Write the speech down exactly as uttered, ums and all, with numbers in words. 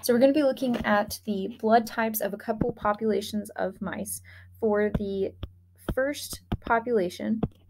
So we're going to be looking at the blood types of a couple populations of mice. For the first population,